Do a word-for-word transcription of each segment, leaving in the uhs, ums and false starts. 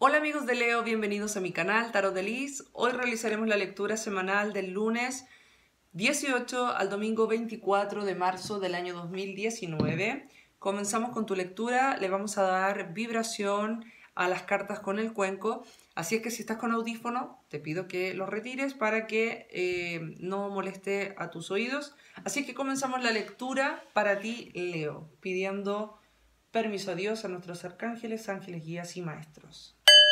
Hola amigos de Leo, bienvenidos a mi canal Tarot de Liz. Hoy realizaremos la lectura semanal del lunes dieciocho al domingo veinticuatro de marzo del año dos mil diecinueve. Comenzamos con tu lectura, le vamos a dar vibración a las cartas con el cuenco, así es que si estás con audífono te pido que los retires para que eh, no moleste a tus oídos. Así que comenzamos la lectura para ti, Leo, pidiendo permiso a Dios, a nuestros arcángeles, ángeles, guías y maestros.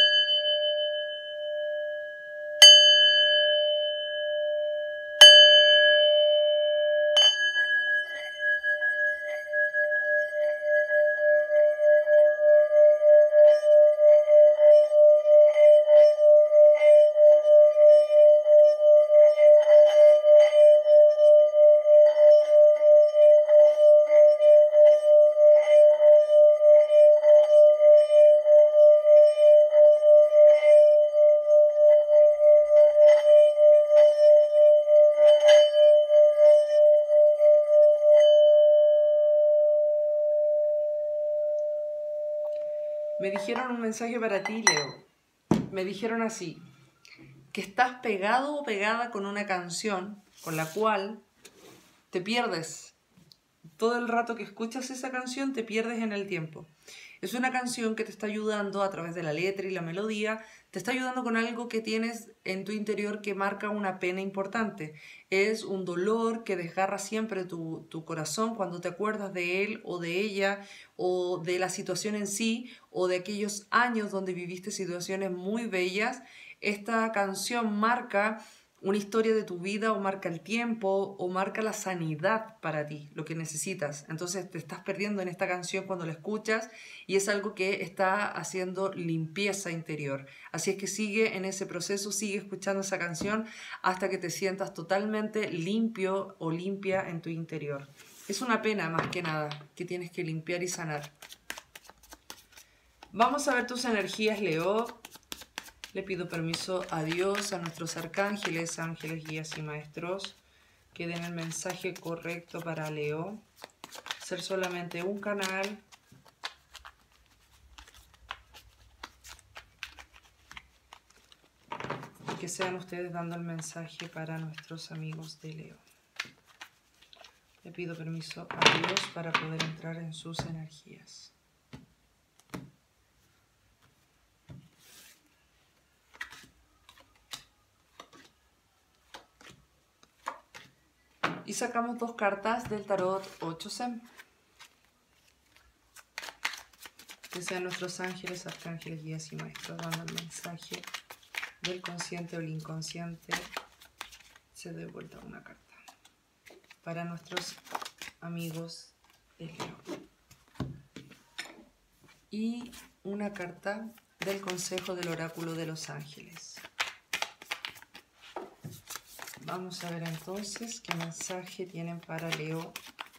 Me dijeron un mensaje para ti, Leo. Me dijeron así, que estás pegado o pegada con una canción con la cual te pierdes. Todo el rato que escuchas esa canción te pierdes en el tiempo. Es una canción que te está ayudando a través de la letra y la melodía, te está ayudando con algo que tienes en tu interior que marca una pena importante. Es un dolor que desgarra siempre tu, tu corazón cuando te acuerdas de él o de ella o de la situación en sí o de aquellos años donde viviste situaciones muy bellas. Esta canción marca una historia de tu vida o marca el tiempo o marca la sanidad para ti, lo que necesitas. Entonces te estás perdiendo en esta canción cuando la escuchas y es algo que está haciendo limpieza interior. Así es que sigue en ese proceso, sigue escuchando esa canción hasta que te sientas totalmente limpio o limpia en tu interior. Es una pena más que nada que tienes que limpiar y sanar. Vamos a ver tus energías, Leo. Le pido permiso a Dios, a nuestros arcángeles, ángeles, guías y maestros, que den el mensaje correcto para Leo. Ser solamente un canal. Y que sean ustedes dando el mensaje para nuestros amigos de Leo. Le pido permiso a Dios para poder entrar en sus energías. Y sacamos dos cartas del tarot ocho C. Que sean nuestros ángeles, arcángeles, guías y maestros dando el mensaje del consciente o el inconsciente. Se dé vuelta una carta para nuestros amigos de Leo. Y una carta del consejo del oráculo de los ángeles. Vamos a ver entonces qué mensaje tienen para Leo.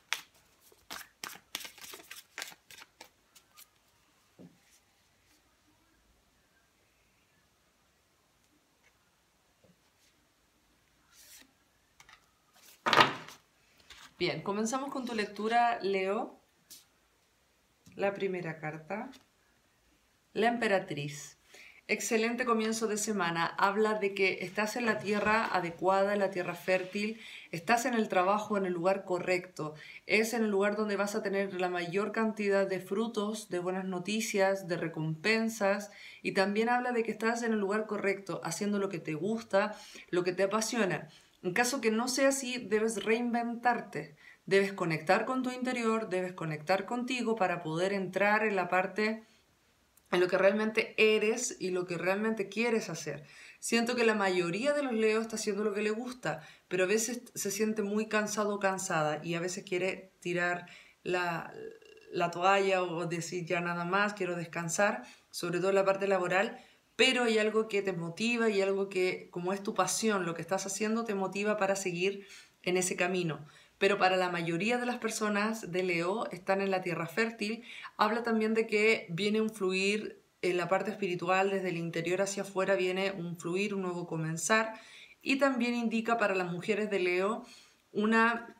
Bien, comenzamos con tu lectura, Leo. La primera carta, la emperatriz. Excelente comienzo de semana. Habla de que estás en la tierra adecuada, en la tierra fértil, estás en el trabajo, en el lugar correcto. Es en el lugar donde vas a tener la mayor cantidad de frutos, de buenas noticias, de recompensas. Y también habla de que estás en el lugar correcto, haciendo lo que te gusta, lo que te apasiona. En caso que no sea así, debes reinventarte. Debes conectar con tu interior, debes conectar contigo para poder entrar en la parte en lo que realmente eres y lo que realmente quieres hacer. Siento que la mayoría de los Leos está haciendo lo que le gusta, pero a veces se siente muy cansado o cansada y a veces quiere tirar la, la toalla o decir ya nada más, quiero descansar, sobre todo en la parte laboral, pero hay algo que te motiva y algo que, como es tu pasión, lo que estás haciendo, te motiva para seguir en ese camino. Pero para la mayoría de las personas de Leo están en la tierra fértil. Habla también de que viene un fluir en la parte espiritual, desde el interior hacia afuera viene un fluir, un nuevo comenzar. Y también indica para las mujeres de Leo una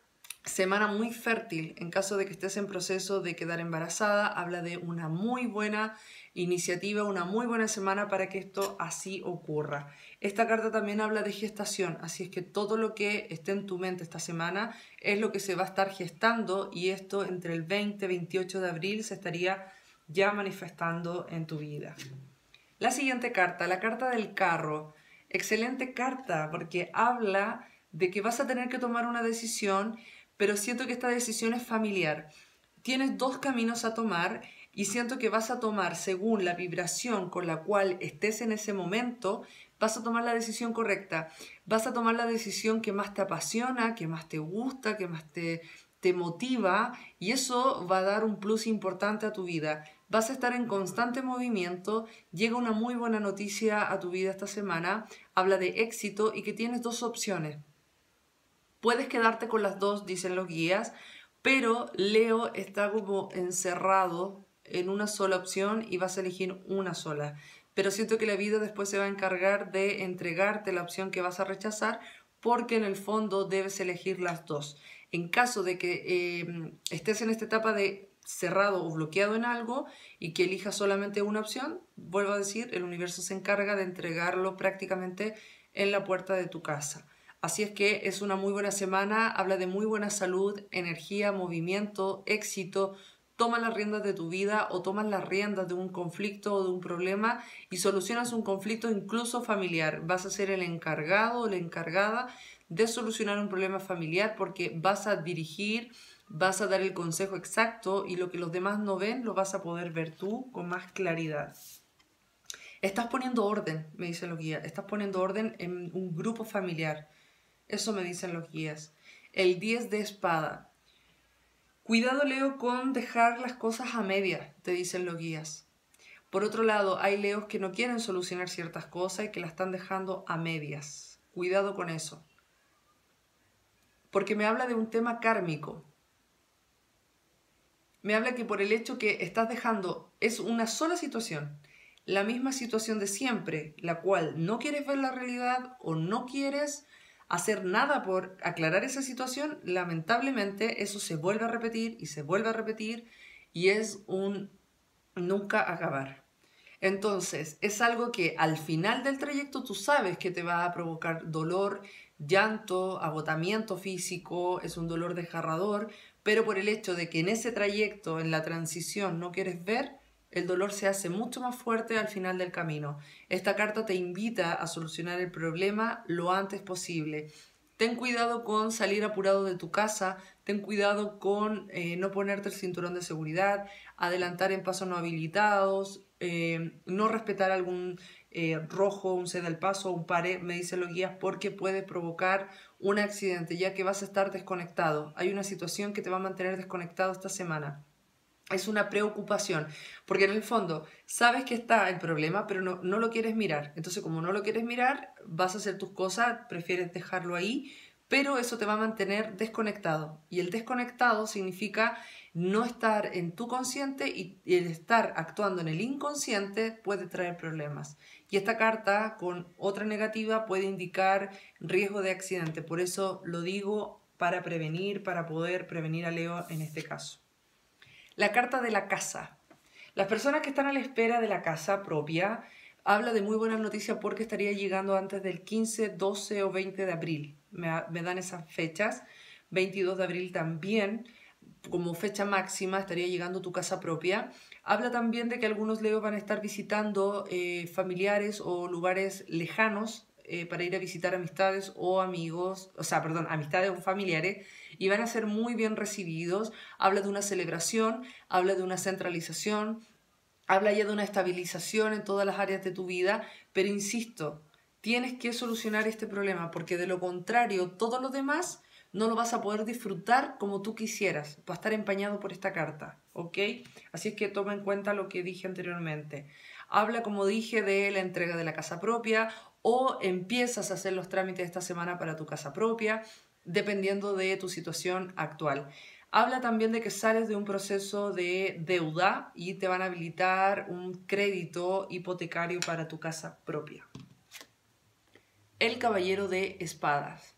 semana muy fértil en caso de que estés en proceso de quedar embarazada. Habla de una muy buena iniciativa, una muy buena semana para que esto así ocurra. Esta carta también habla de gestación, así es que todo lo que esté en tu mente esta semana es lo que se va a estar gestando, y esto entre el veinte y veintiocho de abril se estaría ya manifestando en tu vida. La siguiente carta, la carta del carro. Excelente carta porque habla de que vas a tener que tomar una decisión, pero siento que esta decisión es familiar. Tienes dos caminos a tomar y siento que vas a tomar, según la vibración con la cual estés en ese momento, vas a tomar la decisión correcta. Vas a tomar la decisión que más te apasiona, que más te gusta, que más te, te motiva, y eso va a dar un plus importante a tu vida. Vas a estar en constante movimiento, llega una muy buena noticia a tu vida esta semana, habla de éxito y que tienes dos opciones. Puedes quedarte con las dos, dicen los guías, pero Leo está como encerrado en una sola opción y vas a elegir una sola. Pero siento que la vida después se va a encargar de entregarte la opción que vas a rechazar, porque en el fondo debes elegir las dos. En caso de que eh, estés en esta etapa de cerrado o bloqueado en algo y que elijas solamente una opción, vuelvo a decir, el universo se encarga de entregarlo prácticamente en la puerta de tu casa. Así es que es una muy buena semana, habla de muy buena salud, energía, movimiento, éxito. Toma las riendas de tu vida o tomas las riendas de un conflicto o de un problema y solucionas un conflicto incluso familiar. Vas a ser el encargado o la encargada de solucionar un problema familiar, porque vas a dirigir, vas a dar el consejo exacto, y lo que los demás no ven lo vas a poder ver tú con más claridad. Estás poniendo orden, me dicen los guías, estás poniendo orden en un grupo familiar. Eso me dicen los guías. El diez de espada. Cuidado, Leo, con dejar las cosas a medias, te dicen los guías. Por otro lado, hay Leos que no quieren solucionar ciertas cosas y que las están dejando a medias. Cuidado con eso. Porque me habla de un tema kármico. Me habla que por el hecho que estás dejando, es una sola situación, la misma situación de siempre, la cual no quieres ver la realidad o no quieres hacer nada por aclarar esa situación, lamentablemente eso se vuelve a repetir y se vuelve a repetir y es un nunca acabar. Entonces, es algo que al final del trayecto tú sabes que te va a provocar dolor, llanto, agotamiento físico, es un dolor desgarrador, pero por el hecho de que en ese trayecto, en la transición, no quieres ver, el dolor se hace mucho más fuerte al final del camino. Esta carta te invita a solucionar el problema lo antes posible. Ten cuidado con salir apurado de tu casa, ten cuidado con eh, no ponerte el cinturón de seguridad, adelantar en pasos no habilitados, eh, no respetar algún eh, rojo, un ceda al paso, un pare, me dicen los guías, porque puede provocar un accidente, ya que vas a estar desconectado. Hay una situación que te va a mantener desconectado esta semana. Es una preocupación, porque en el fondo sabes que está el problema, pero no, no lo quieres mirar. Entonces, como no lo quieres mirar, vas a hacer tus cosas, prefieres dejarlo ahí, pero eso te va a mantener desconectado. Y el desconectado significa no estar en tu consciente, y el estar actuando en el inconsciente puede traer problemas. Y esta carta con otra negativa puede indicar riesgo de accidente. Por eso lo digo, para prevenir, para poder prevenir a Leo en este caso. La carta de la casa. Las personas que están a la espera de la casa propia, habla de muy buena noticia porque estaría llegando antes del quince, doce o veinte de abril. Me, me dan esas fechas. veintidós de abril también, como fecha máxima, estaría llegando tu casa propia. Habla también de que algunos leos van a estar visitando eh, familiares o lugares lejanos eh, para ir a visitar amistades o amigos, o sea, perdón, amistades o familiares, y van a ser muy bien recibidos. Habla de una celebración, habla de una centralización, habla ya de una estabilización en todas las áreas de tu vida, pero insisto, tienes que solucionar este problema, porque de lo contrario, todo lo demás no lo vas a poder disfrutar como tú quisieras. Va a estar empañado por esta carta, ¿ok? Así es que toma en cuenta lo que dije anteriormente. Habla, como dije, de la entrega de la casa propia, o empiezas a hacer los trámites esta semana para tu casa propia, dependiendo de tu situación actual. Habla también de que sales de un proceso de deuda y te van a habilitar un crédito hipotecario para tu casa propia. El caballero de espadas.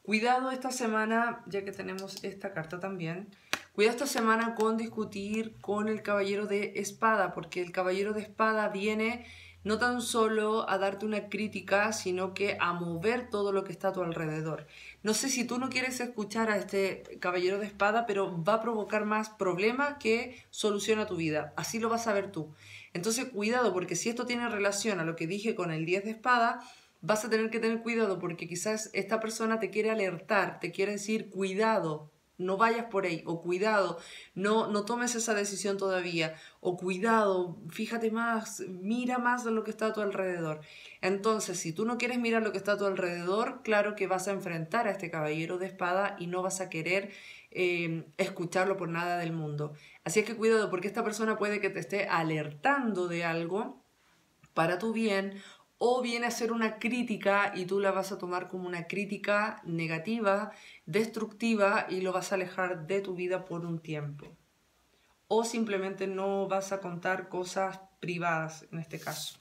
Cuidado esta semana, ya que tenemos esta carta también, cuidado esta semana con discutir con el caballero de espada, porque el caballero de espada viene no tan solo a darte una crítica, sino que a mover todo lo que está a tu alrededor. No sé si tú no quieres escuchar a este caballero de espada, pero va a provocar más problemas que soluciona tu vida. Así lo vas a ver tú. Entonces, cuidado, porque si esto tiene relación a lo que dije con el diez de espada, vas a tener que tener cuidado porque quizás esta persona te quiere alertar, te quiere decir cuidado, no vayas por ahí, o cuidado, no, no tomes esa decisión todavía, o cuidado, fíjate más, mira más de lo que está a tu alrededor. Entonces, si tú no quieres mirar lo que está a tu alrededor, claro que vas a enfrentar a este caballero de espada y no vas a querer eh, escucharlo por nada del mundo. Así es que cuidado porque esta persona puede que te esté alertando de algo para tu bien, o viene a ser una crítica y tú la vas a tomar como una crítica negativa, destructiva, y lo vas a alejar de tu vida por un tiempo. O simplemente no vas a contar cosas privadas en este caso.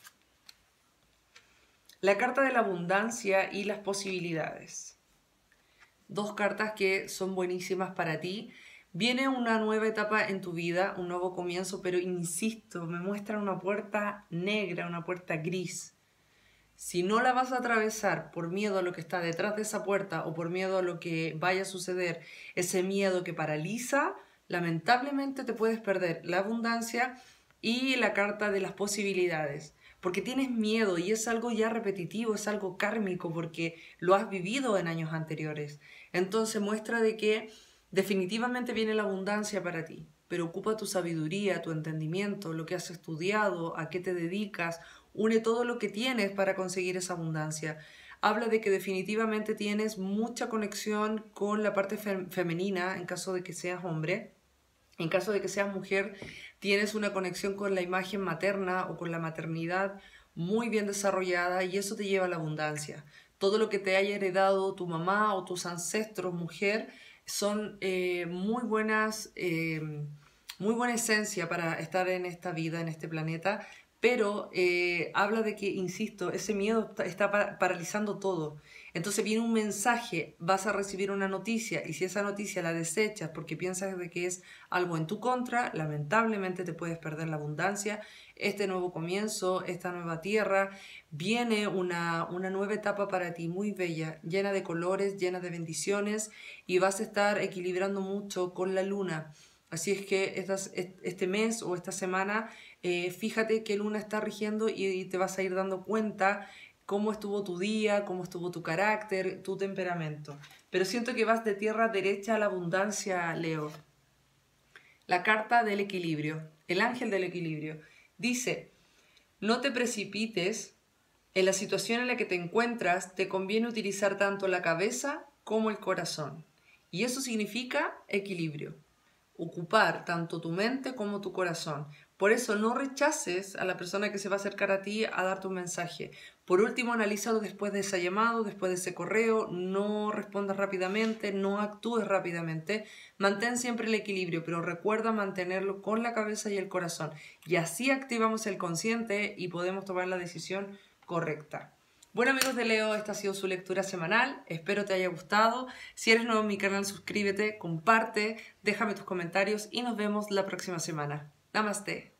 La carta de la abundancia y las posibilidades. Dos cartas que son buenísimas para ti. Viene una nueva etapa en tu vida, un nuevo comienzo, pero insisto, me muestra una puerta negra, una puerta gris. Si no la vas a atravesar por miedo a lo que está detrás de esa puerta o por miedo a lo que vaya a suceder, ese miedo que paraliza, lamentablemente te puedes perder la abundancia y la carta de las posibilidades. Porque tienes miedo y es algo ya repetitivo, es algo kármico porque lo has vivido en años anteriores. Entonces muestra de que definitivamente viene la abundancia para ti, pero ocupa tu sabiduría, tu entendimiento, lo que has estudiado, a qué te dedicas. Une todo lo que tienes para conseguir esa abundancia. Habla de que definitivamente tienes mucha conexión con la parte fem- femenina en caso de que seas hombre. En caso de que seas mujer, tienes una conexión con la imagen materna o con la maternidad muy bien desarrollada y eso te lleva a la abundancia. Todo lo que te haya heredado tu mamá o tus ancestros, mujer, son eh, muy buenas, eh, muy buena esencia para estar en esta vida, en este planeta, pero eh, habla de que, insisto, ese miedo está, está pa- paralizando todo. Entonces viene un mensaje, vas a recibir una noticia y si esa noticia la desechas porque piensas de que es algo en tu contra, lamentablemente te puedes perder la abundancia, este nuevo comienzo, esta nueva tierra. Viene una, una nueva etapa para ti muy bella, llena de colores, llena de bendiciones y vas a estar equilibrando mucho con la luna. Así es que estas, este mes o esta semana, eh, fíjate qué luna está rigiendo y, y te vas a ir dando cuenta cómo estuvo tu día, cómo estuvo tu carácter, tu temperamento. Pero siento que vas de tierra derecha a la abundancia, Leo. La carta del equilibrio, el ángel del equilibrio, dice, no te precipites, en la situación en la que te encuentras te conviene utilizar tanto la cabeza como el corazón. Y eso significa equilibrio. Ocupar tanto tu mente como tu corazón. Por eso no rechaces a la persona que se va a acercar a ti a darte un mensaje. Por último, analízalo después de ese llamado, después de ese correo, no respondas rápidamente, no actúes rápidamente, mantén siempre el equilibrio, pero recuerda mantenerlo con la cabeza y el corazón. Y así activamos el consciente y podemos tomar la decisión correcta. Bueno amigos de Leo, esta ha sido su lectura semanal, espero te haya gustado. Si eres nuevo en mi canal, suscríbete, comparte, déjame tus comentarios y nos vemos la próxima semana. Namaste.